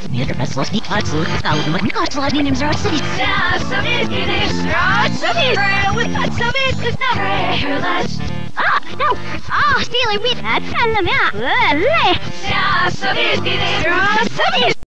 Мир послушный отцу, стал думать, как сложнее взрослый. Yeah, some is getting strong, some is real, with that some is not careless. Ah, no! Ah, stealing with that, and the mouth. Yeah, some is getting strong, some is